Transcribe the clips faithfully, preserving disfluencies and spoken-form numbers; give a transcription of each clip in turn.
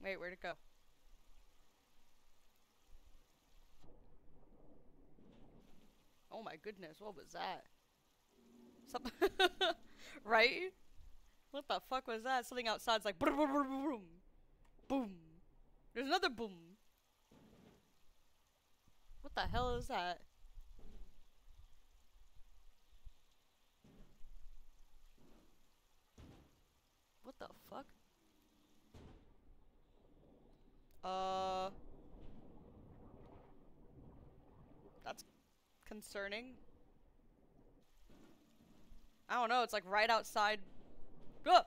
Wait, where'd it go? Oh my goodness, what was that? Something. Right? What the fuck was that? Something outside's like boom, boom, boom, boom. Boom. There's another boom. What the hell is that? What the fuck? Uh. That's concerning. I don't know, it's like right outside. Ah!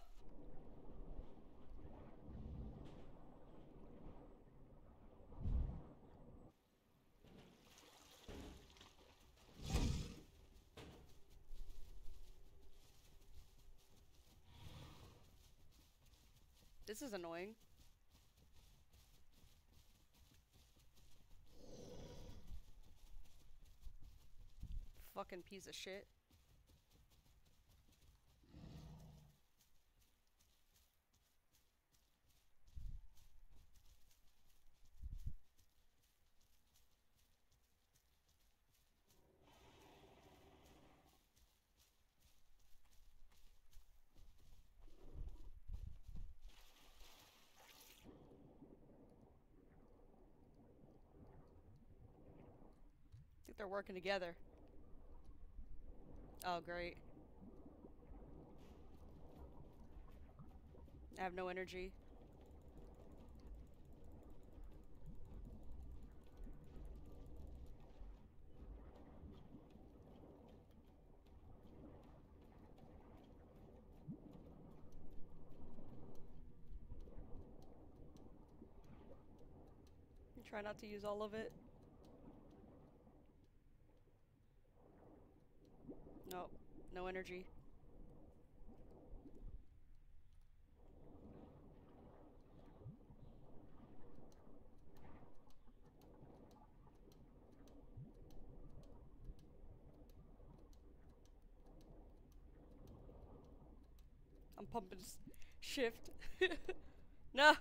This is annoying. Fucking piece of shit. I think they're working together. Oh, great. I have no energy. Try not to use all of it. Nope. No energy. I'm pumping s- shift. No.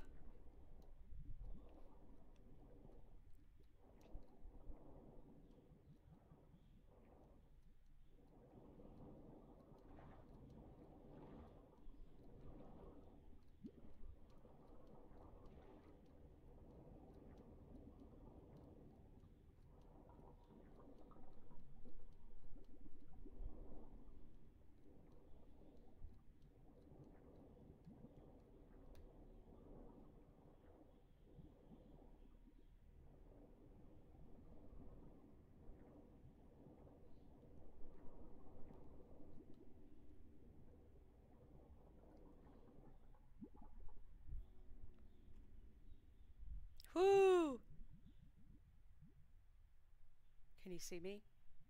Whoo! Can you see me?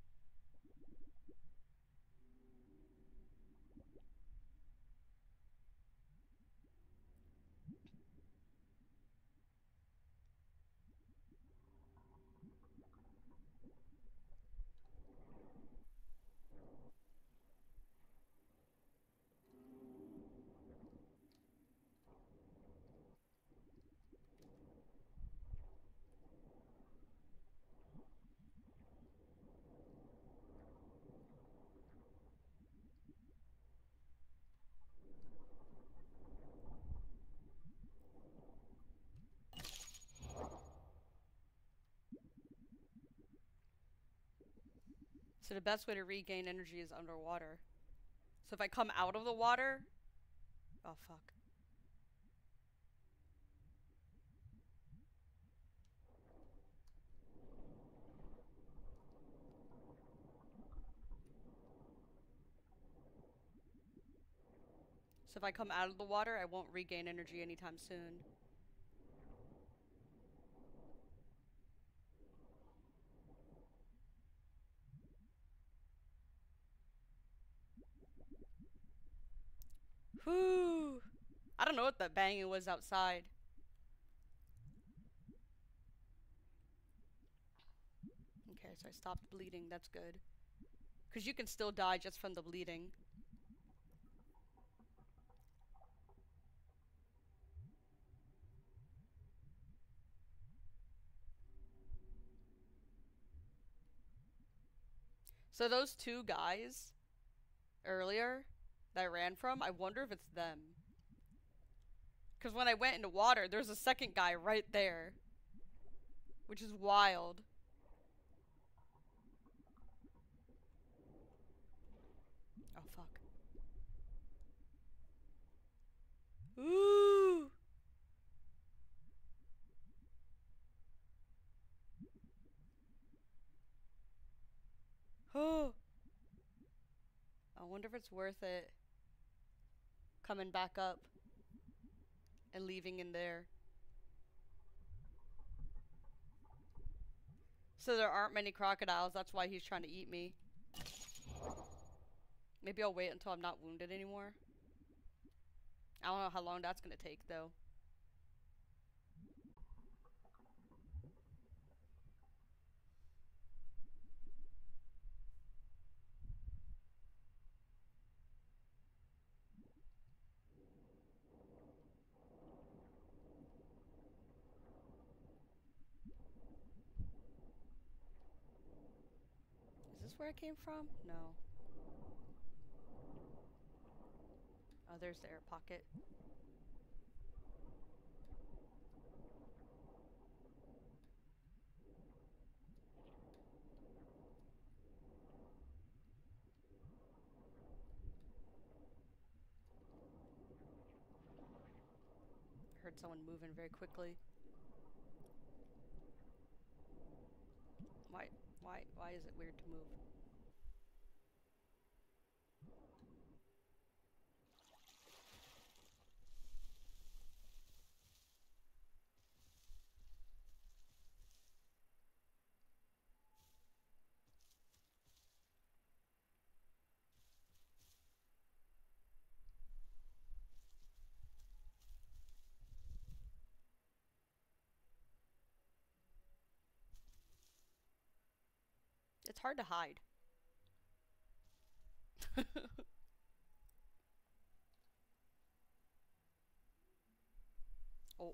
So the best way to regain energy is underwater. So if I come out of the water... Oh, fuck. So if I come out of the water, I won't regain energy anytime soon. Whoo! I don't know what that banging was outside. Okay, so I stopped bleeding. That's good. Because you can still die just from the bleeding. So those two guys earlier that I ran from, I wonder if it's them. Because when I went into water, there's a second guy right there. Which is wild. Oh, fuck. Ooh! Oh! I wonder if it's worth it coming back up and leaving in there. So there aren't many crocodiles, that's why he's trying to eat me. Maybe I'll wait until I'm not wounded anymore. I don't know how long that's gonna take though. Is this where I came from? No. Oh, there's the air pocket. Heard someone moving very quickly. Why, why, why is it weird to move? It's hard to hide. Oh.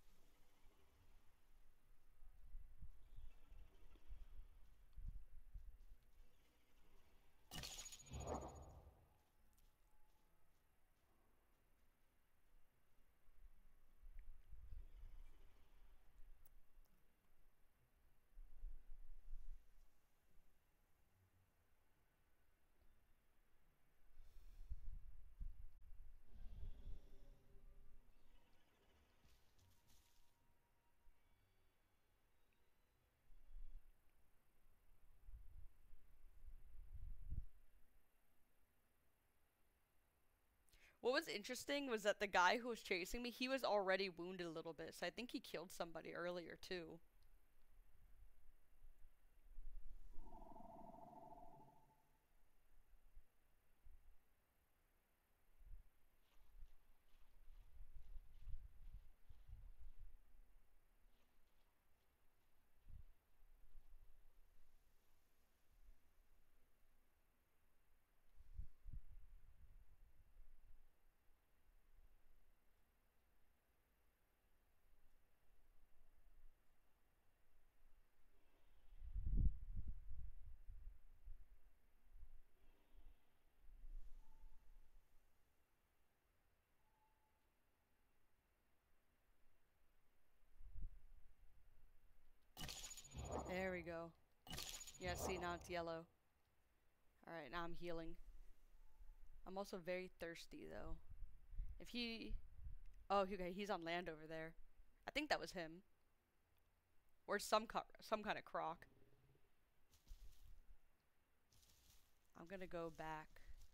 What was interesting was that the guy who was chasing me, he was already wounded a little bit, so I think he killed somebody earlier too. There we go. Yeah, see, now it's yellow. Alright, now I'm healing. I'm also very thirsty, though. If he... Oh, okay, he's on land over there. I think that was him. Or some, co some kind of croc. I'm gonna go back.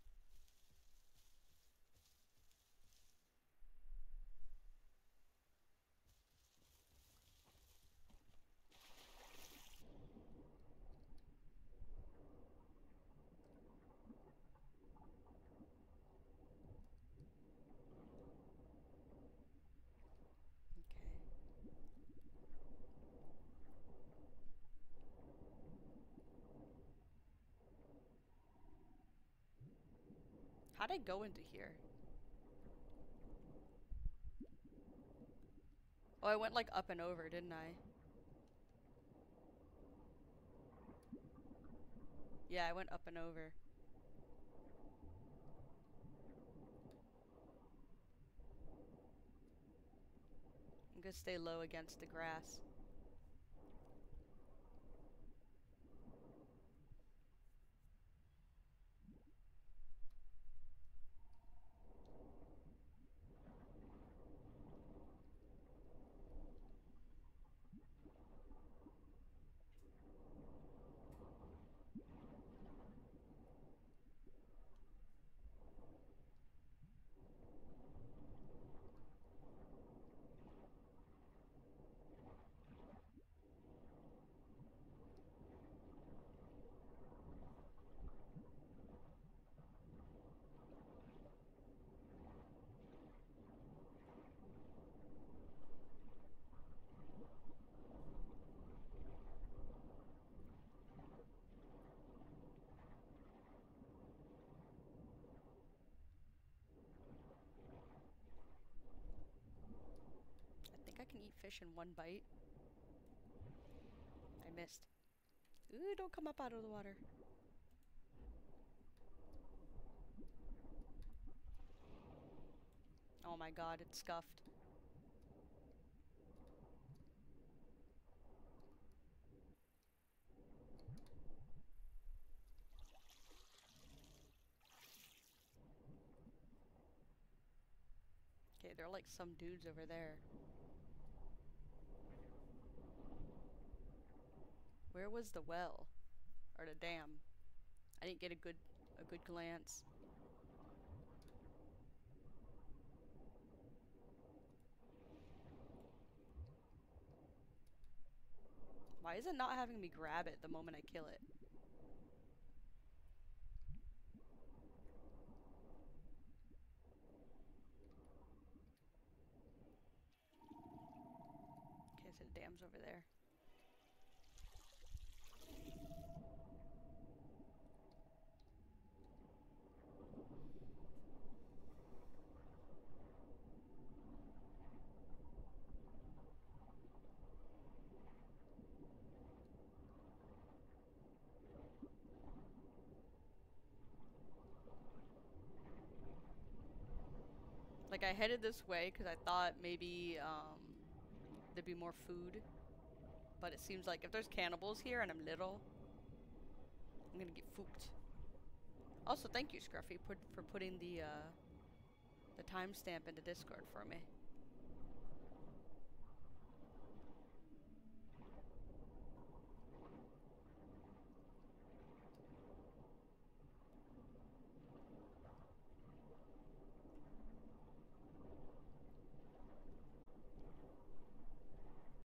How'd I go into here? Oh, I went like up and over, didn't I? Yeah, I went up and over. I'm gonna stay low against the grass. I think I can eat fish in one bite. I missed. Ooh, don't come up out of the water. Oh my god, it's scuffed. Okay, there are like some dudes over there. Where was the well? Or the dam? I didn't get a good a good glance. Why is it not having me grab it the moment I kill it? Okay, so the dam's over there. Like, I headed this way because I thought maybe um, there'd be more food. But it seems like if there's cannibals here and I'm little, I'm gonna get fooked. Also, thank you, Scruffy, put, for putting the uh, the timestamp into Discord for me.